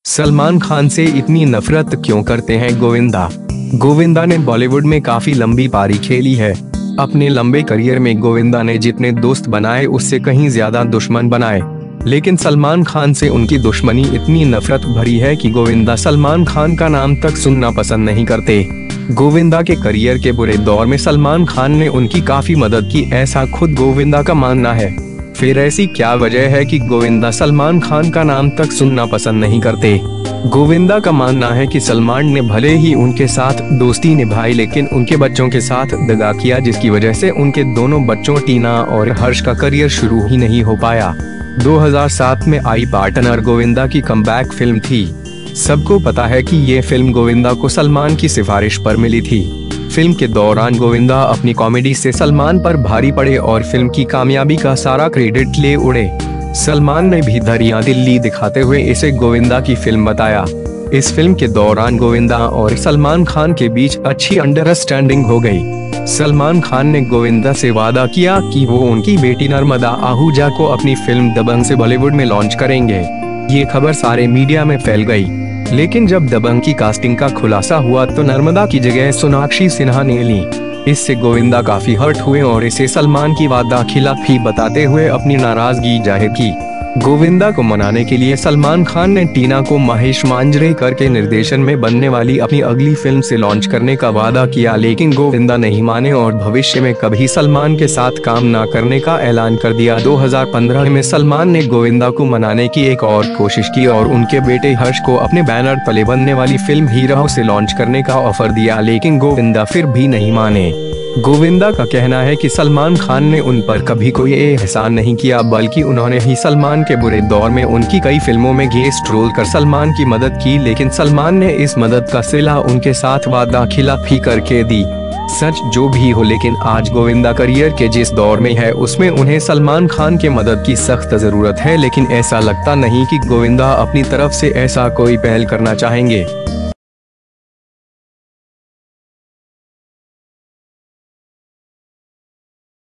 सलमान खान से इतनी नफरत क्यों करते हैं गोविंदा? गोविंदा ने बॉलीवुड में काफी लंबी पारी खेली है। अपने लंबे करियर में गोविंदा ने जितने दोस्त बनाए उससे कहीं ज्यादा दुश्मन बनाए, लेकिन सलमान खान से उनकी दुश्मनी इतनी नफरत भरी है कि गोविंदा सलमान खान का नाम तक सुनना पसंद नहीं करते। गोविंदा के करियर के बुरे दौर में सलमान खान ने उनकी काफी मदद की, ऐसा खुद गोविंदा का मानना है। फिर ऐसी क्या वजह है कि गोविंदा सलमान खान का नाम तक सुनना पसंद नहीं करते? गोविंदा का मानना है कि सलमान ने भले ही उनके साथ दोस्ती निभाई, लेकिन उनके बच्चों के साथ दगा किया, जिसकी वजह से उनके दोनों बच्चों टीना और हर्ष का करियर शुरू ही नहीं हो पाया। 2007 में आई पार्टनर गोविंदा की कमबैक फिल्म थी। सबको पता है कि ये फिल्म गोविंदा को सलमान की सिफारिश पर मिली थी। फिल्म के दौरान गोविंदा अपनी कॉमेडी से सलमान पर भारी पड़े और फिल्म की कामयाबी का सारा क्रेडिट ले उड़े। सलमान ने भी दरिया दिल्ली दिखाते हुए इसे गोविंदा की फिल्म बताया। इस फिल्म के दौरान गोविंदा और सलमान खान के बीच अच्छी अंडरस्टैंडिंग हो गई। सलमान खान ने गोविंदा से वादा किया कि वो उनकी बेटी नर्मदा आहूजा को अपनी फिल्म दबंग से बॉलीवुड में लॉन्च करेंगे। ये खबर सारे मीडिया में फैल गई, लेकिन जब दबंग की कास्टिंग का खुलासा हुआ तो नर्मदा की जगह सोनाक्षी सिन्हा ने ली। इससे गोविंदा काफी हर्ट हुए और इसे सलमान की वादाखिलाफी बताते हुए अपनी नाराजगी जाहिर की। गोविंदा को मनाने के लिए सलमान खान ने टीना को महेश मांजरेकर के निर्देशन में बनने वाली अपनी अगली फिल्म से लॉन्च करने का वादा किया, लेकिन गोविंदा नहीं माने और भविष्य में कभी सलमान के साथ काम न करने का ऐलान कर दिया। 2015 में सलमान ने गोविंदा को मनाने की एक और कोशिश की और उनके बेटे हर्ष को अपने बैनर तले बनने वाली फिल्म हीरो से लॉन्च करने का ऑफर दिया, लेकिन गोविंदा फिर भी नहीं माने। गोविंदा का कहना है कि सलमान खान ने उन पर कभी कोई एहसान नहीं किया, बल्कि उन्होंने ही सलमान के बुरे दौर में उनकी कई फिल्मों में गेस्ट रोल कर सलमान की मदद की, लेकिन सलमान ने इस मदद का सिला उनके साथ वादाखिलाफी करके दी। सच जो भी हो, लेकिन आज गोविंदा करियर के जिस दौर में है उसमें उन्हें सलमान खान के मदद की सख्त जरूरत है, लेकिन ऐसा लगता नहीं कि गोविंदा अपनी तरफ से ऐसा कोई पहल करना चाहेंगे।